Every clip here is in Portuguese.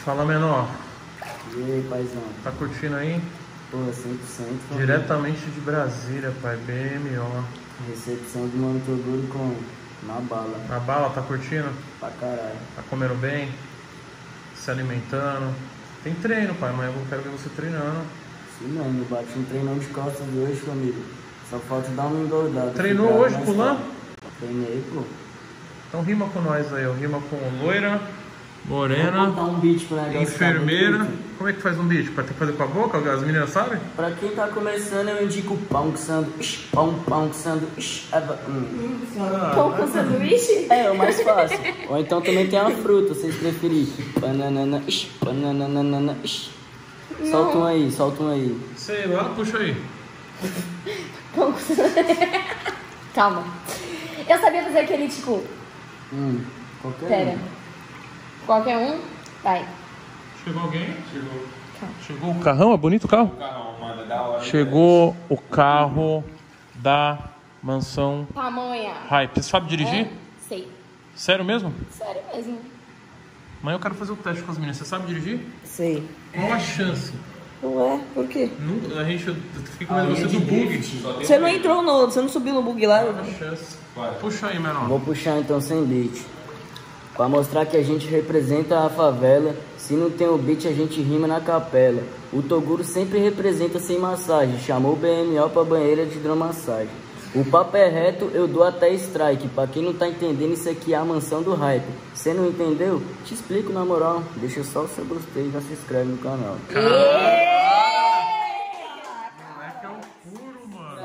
Fala, menor. E aí, paizão? Tá curtindo aí? Pô, 100%. Diretamente de Brasília, pai. BMO. Recepção do Mano Toguro com na bala. Na bala, tá curtindo? Pra caralho. Tá comendo bem? Se alimentando? Tem treino, pai. Amanhã eu quero ver você treinando. Sim, mano. Eu bati um treinão de costas hoje, família. Só falta dar uma engordada. Treinou hoje pulando? Treinei, pô. Então rima com nós aí. Rima com loira, morena, Vou botar um beat pro negócio. enfermeira. Como é que faz um beat? Vai ter que fazer com a boca? As meninas sabem? Pra quem tá começando, eu indico pão com sanduíche. Pão com sanduíche. Pão com sanduíche? É o mais fácil. Ou então também tem uma fruta, vocês preferirem. Banana, banana, solta um aí, solta um aí. Sei lá, puxa aí. Pão com sanduíche. Calma. Eu sabia fazer aquele tipo... Qualquer Pera. Qualquer um? Vai. Chegou alguém? Chegou. Chegou o carrão? É bonito o carro? O carrão, mano, da hora. Chegou o carro da mansão Pamonha. Hype. Você sabe dirigir? Sei. Sério mesmo? Sério mesmo. Amanhã eu quero fazer o teste com as meninas. Você sabe dirigir? Sei. Uma chance. Ué, por quê? A gente fica com medo de você do bug. Você não entrou no... Você não subiu no bug lá? Uma chance. Puxa aí, menor. Vou puxar então sem beat. Pra mostrar que a gente representa a favela. Se não tem o beat, a gente rima na capela. O Toguro sempre representa sem massagem. Chamou o BMO pra banheira de hidromassagem. O papo é reto, eu dou até strike. Pra quem não tá entendendo, isso aqui é a mansão do hype. Você não entendeu? Te explico na moral. Deixa só o seu gostei e já se inscreve no canal. Moleque é o puro, mano.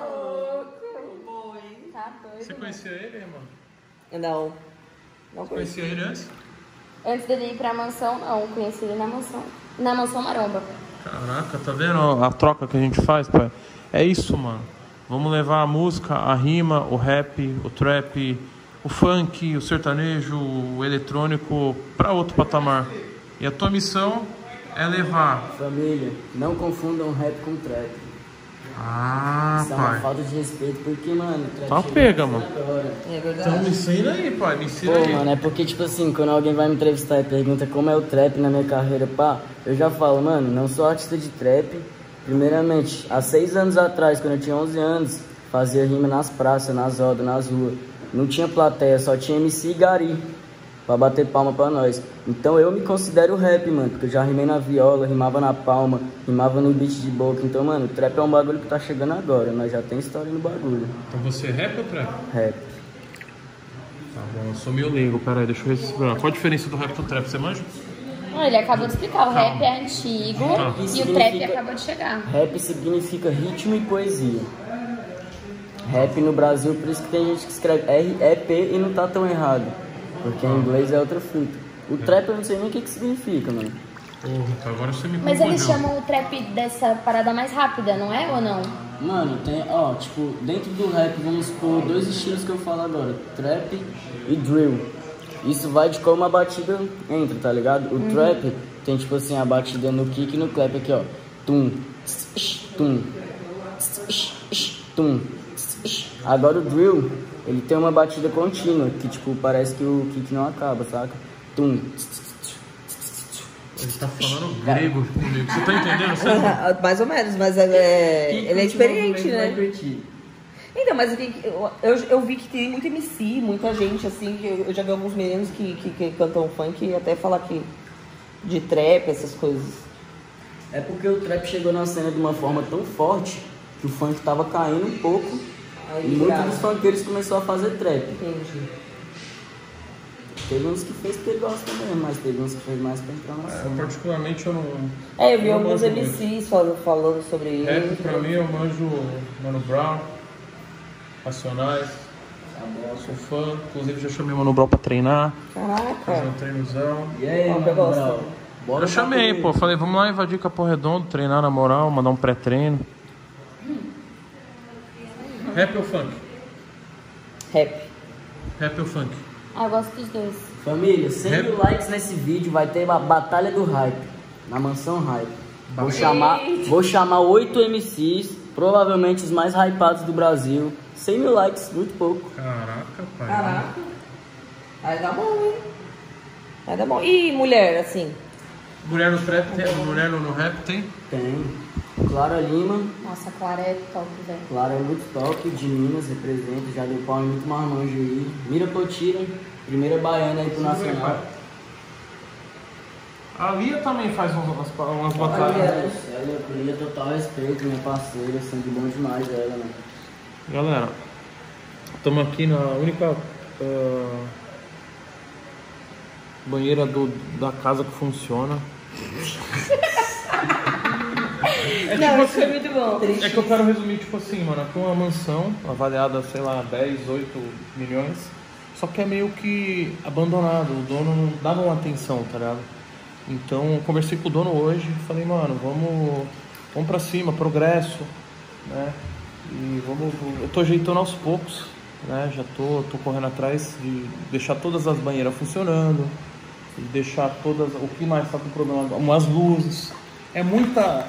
Tá doido. Você conhecia ele, mano? Não. Não conheço. Conhecia ele antes? Antes dele ir pra mansão, não. Conheci ele na mansão. Na mansão Maromba. Caraca, tá vendo a troca que a gente faz, pai? É isso, mano. Vamos levar a música, a rima, o rap, o trap, o funk, o sertanejo, o eletrônico pra outro patamar. E a tua missão é levar. Família, não confundam rap com trap. Ah, Isso é uma pai. falta de respeito, porque, mano, trap Tá chega pega, nessa mano. hora. É verdade. Então me ensina aí, pai. Me ensina Pô, aí. mano, é porque, tipo assim, quando alguém vai me entrevistar e pergunta como é o trap na minha carreira, pá, eu já falo, mano, não sou artista de trap. Primeiramente, há 6 anos atrás, quando eu tinha 11 anos, fazia rima nas praças, nas rodas, nas ruas. Não tinha plateia, só tinha MC e gari pra bater palma pra nós. Então eu me considero rap, mano, porque eu já rimei na viola, rimava na palma, rimava no beat de boca. Então, mano, o trap é um bagulho que tá chegando agora, nós já tem história no bagulho. Então você é rap ou trap? Rap. Tá bom, eu sou meio leigo. Pera aí, deixa eu ver se... Qual a diferença do rap pro trap? Você manja? Não, ele acabou de explicar. O rap é antigo e o trap acabou de chegar. Rap significa ritmo e poesia. Rap no Brasil, por isso que tem gente que escreve R-E-P e não tá tão errado. Porque em inglês é outra fita. O trap eu não sei nem o que significa, mano. Porra, agora você me Mas confundiu. eles chamam o trap dessa parada mais rápida, não é ou não? Mano, tem, ó, tipo, dentro do rap vamos supor 2 estilos que eu falo agora, trap e drill. Isso vai de como a batida entra, tá ligado? O trap tem tipo assim a batida no kick e no clap aqui, ó. Tum, tum, tum. Agora o drill, ele tem uma batida contínua, que tipo, parece que o kick não acaba, saca? Tum. Ele tá falando grego comigo. Você tá entendendo? Você... Mais ou menos, mas ele é experiente, Vai né? curtir. Então, mas eu vi que tem muito MC, muita gente, assim, que eu já vi alguns meninos que cantam funk e até falar que de trap, essas coisas. É porque o trap chegou na cena de uma forma tão forte que o funk tava caindo um pouco e muitos dos funkeiros começaram a fazer trap. Entendi. Teve uns que fez porque gosta mesmo, mas teve uns que fez mais pra entrar na cena. Particularmente eu não... Eu vi não alguns manjo MCs falando sobre muito. ele. Rap pra mim eu manjo Mano Brown, Racionais. Sou fã. Inclusive já chamei o Mano Brown pra treinar. Fazer Caraca. um treinozão. E aí, Ó, mano, eu gosto. Brau? Bora Eu chamei, pra pô. Falei, vamos lá invadir Capão Redondo, treinar na moral, mandar um pré-treino. Rap ou funk? Rap. Rap ou funk? Ah, eu gosto dos dois. Família, 100 mil likes nesse vídeo, vai ter a Batalha do Hype, na Mansão Hype. Vou chamar 8 MCs, provavelmente os mais hypados do Brasil. 100 mil likes, muito pouco. Caraca, pai. Caraca. Aí dá bom, hein? Aí dá bom. E mulher, assim? Mulher no trap tem? Mulher no rap tem? Tem. Clara Lima. Nossa, a Clara é top, velho. Clara é muito top, de Minas, representa, já deu pau em muito marmanjo aí. Mira Potira, primeira baiana aí pro Nacional. A Lia também faz umas A batalhas. Lia, total respeito, minha parceira, sangue bom demais ela, né? Galera, estamos aqui na única banheira da casa que funciona. Não, isso foi muito bom. É que eu quero resumir, tipo assim, mano, aqui uma mansão avaliada, sei lá, 10, 8 milhões, só que é meio que abandonado, o dono não dava uma atenção, tá ligado? Então, eu conversei com o dono hoje, falei, mano, vamos pra cima, progresso, né? E eu tô ajeitando aos poucos, né? Já tô correndo atrás de deixar todas as banheiras funcionando, de deixar todas, o que mais tá com problema, umas luzes, é muita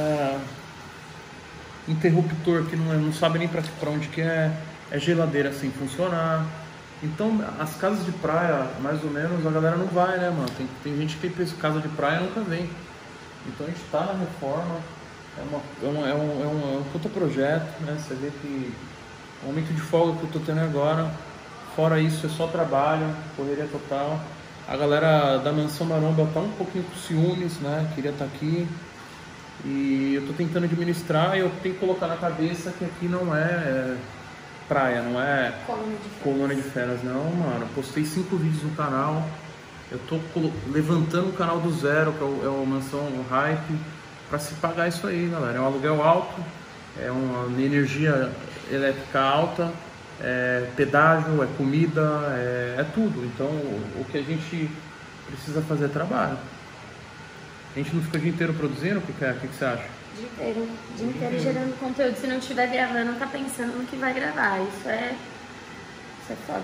interruptor que não sabe nem pra onde que é geladeira sem funcionar. Então, as casas de praia, mais ou menos, a galera não vai, né, mano? Tem gente que tem casa de praia e nunca vem. Então, a gente tá na reforma, é um puta projeto, né? Você vê que o momento de folga que eu tô tendo agora, fora isso, é só trabalho, correria total. A galera da Mansão Maromba tá um pouquinho com ciúmes, né? Queria estar aqui. E eu tô tentando administrar e eu tenho que colocar na cabeça que aqui não é praia, não é colônia de férias, não, mano. Postei 5 vídeos no canal, eu tô levantando o canal do zero, que é o Mansão Hype, pra se pagar isso aí, galera. É um aluguel alto, é uma energia elétrica alta, é pedágio, é comida, é tudo. Então, o que a gente precisa fazer é trabalho. A gente não fica o dia inteiro produzindo, o que você acha? O dia inteiro gerando conteúdo. Se não estiver gravando, não tá pensando no que vai gravar. Isso é foda.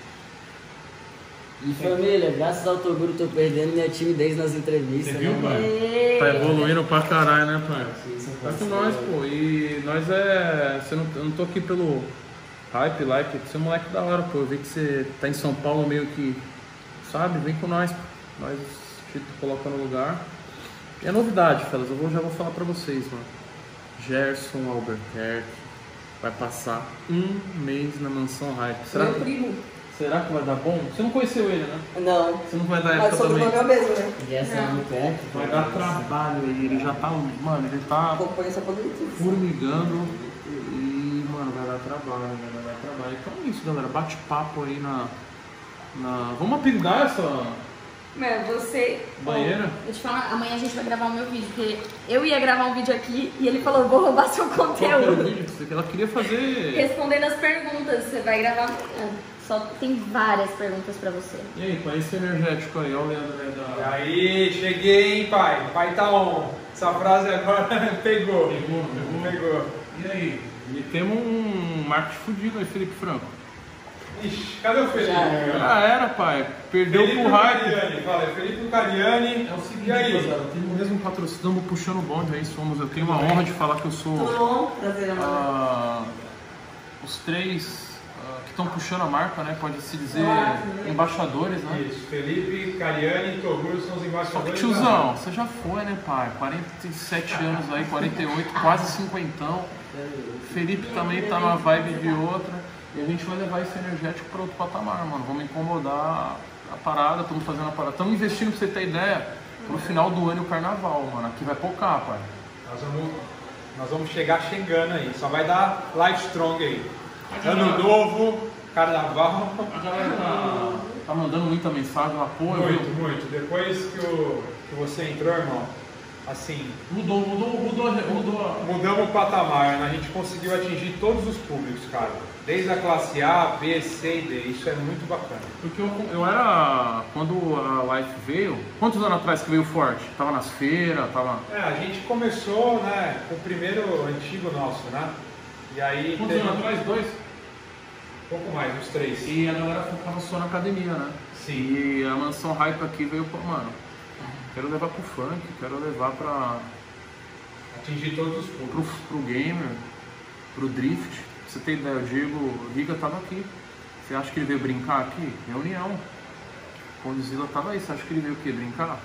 E família, graças ao Toguro tô perdendo minha timidez nas entrevistas. Você viu, né, pai? Tá evoluindo pra caralho, né, pai? Tá com nós, parceiro. pô. E nós eu não tô aqui pelo hype, like, você é um moleque da hora, pô. Eu vi que você tá em São Paulo meio que, sabe? Vem com nós, pô. Nós te coloca no lugar. E é novidade, fellas, já vou falar pra vocês, mano. Gerson Albuquerque vai passar 1 mês na Mansão Hype. Meu primo. Será que vai dar bom? Você não conheceu ele, né? Não. Você não vai dar Mas época sou do também? lugar mesmo, né? E essa é muito perto. Vai dar trabalho aí, ele já tá, mano, ele tá Acompanha essa pandemia. formigando e, mano, vai dar trabalho. Então é isso, galera, bate-papo aí na... Vamos apelidar essa Mano, você... banheira? Eu te falo, amanhã a gente vai gravar o meu vídeo, porque eu ia gravar um vídeo aqui e ele falou, vou roubar seu Qual que era o conteúdo. vídeo que ela queria fazer? Respondendo as perguntas, você vai gravar amanhã. Só tem várias perguntas pra você. E aí, pai, esse energético aí, olha o Leandro E da... aí, cheguei, hein, pai? O pai tá on. Essa frase agora pegou. Pegou. E aí? E temos um marketing fudido aí, Felipe Franco. Ixi, cadê o Felipe? Já era, pai. Perdeu Felipe pro hype. Cariani. Fala, Felipe Cariani. É o seguinte, E aí? rapaziada, eu tenho o mesmo patrocínio, estamos puxando o bonde aí, eu tenho a honra de falar que eu sou Tudo bom? Prazer, amor. os 3 que estão puxando a marca, né? Pode-se dizer embaixadores, né? Isso, Felipe Cariani e Toguro são os Só que, embaixadores. da tiozão, marca. você já foi, né, pai? 47 anos aí, 48, quase 50. Felipe também tá numa vibe de outra. E a gente vai levar esse energético para outro patamar, mano. Vamos incomodar a parada, estamos fazendo a parada. Estamos investindo, pra você ter ideia, pro final do ano e o carnaval, mano. Aqui vai pocar, pai. Nós vamos chegar chegando aí. Só vai dar Live Strong aí. Ano novo, carnaval. A galera tá mandando muita mensagem, um apoio. Muito, muito. Depois que você entrou, irmão, assim, Mudou. mudamos o patamar, né? A gente conseguiu atingir todos os públicos, cara. Desde a classe A, B, C e D. Isso é muito bacana. Porque eu era. Quando a Life veio. Quantos anos atrás que veio forte? Tava nas feiras, tava. A gente começou, né, com o primeiro antigo nosso, né? E aí Quantos teve anos atrás? 2? pouco mais, uns 3. E a galera focava só na academia, né? Sim. E a Mansão Hype aqui veio, mano, quero levar pro funk, quero levar Atingir todos os públicos. pro gamer, pro drift. Pra você ter ideia, o Diego Riga tava aqui. Você acha que ele veio brincar aqui? Reunião. O Condzilla tava aí, você acha que ele veio o quê? Brincar?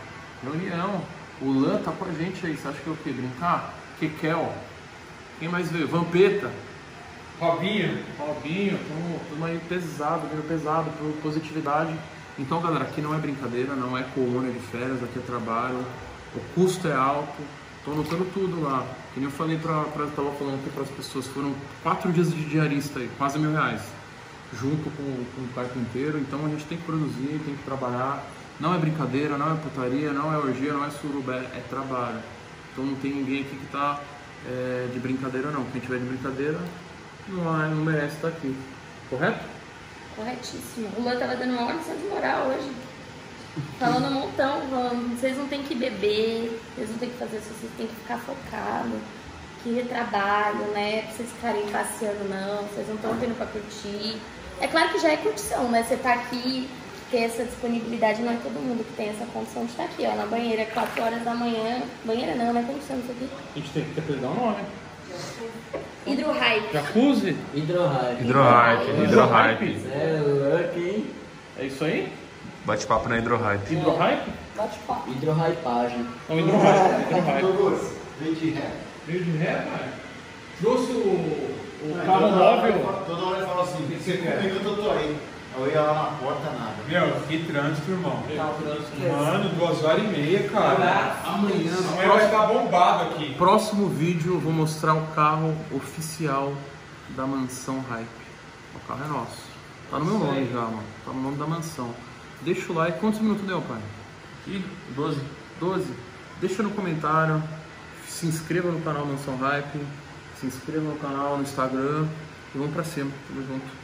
Reunião. O Lan tá com a gente aí. Você acha que é o quê? Brincar? Kekel. Quem mais veio? Vampeta. Robinho. Tamo aí pesado, vindo pesado por positividade. Então, galera, aqui não é brincadeira, não é colônia de férias, aqui é trabalho. O custo é alto. Tô anotando tudo lá. Que nem eu falei tava falando aqui para as pessoas, foram 4 dias de diarista aí, quase R$1.000. Junto com o carpinteiro, então a gente tem que produzir, tem que trabalhar. Não é brincadeira, não é putaria, não é orgia, não é surubé, é trabalho. Então não tem ninguém aqui que tá de brincadeira não. Quem tiver de brincadeira não merece estar aqui. Correto? Corretíssimo. O Luan tava dando uma hora de moral hoje. Falando um montão, falando, vocês não tem que beber, vocês não tem que fazer isso, vocês tem que ficar focados, que é trabalho, né? Pra vocês ficarem passeando não, vocês não estão vindo pra curtir. É claro que já é curtição, né? Você tá aqui, ter essa disponibilidade, não é todo mundo que tem essa condição de estar aqui, ó, na banheira, 4 horas da manhã. Banheira não, né? Como chama isso aqui? A gente tem que dar um nome. Hidrohype. Jacuzzi? Hidrohype. É louco, hein? É isso aí? Bate-papo na Hidrohype. Hidrohype? Bate-papo. Hidrohypagem. Não, Hidrohype. Todos, veio de ré. Veio de ré, cara? Trouxe o carro móvel. Toda hora ele fala assim, 5 minutos eu tô aí. Eu ia lá na porta, nada. Meu, que trânsito, irmão. Mano, 2h30, cara. Amanhã Vai estar bombado aqui. Próximo vídeo eu vou mostrar o carro oficial da mansão Hype. O carro é nosso. Tá no meu nome já, mano. Tá no nome da mansão. Deixa o like. Quantos minutos deu, pai? 12. Deixa no comentário. Se inscreva no canal Mansão Hype. Se inscreva no canal no Instagram. E vamos pra cima. Tamo junto.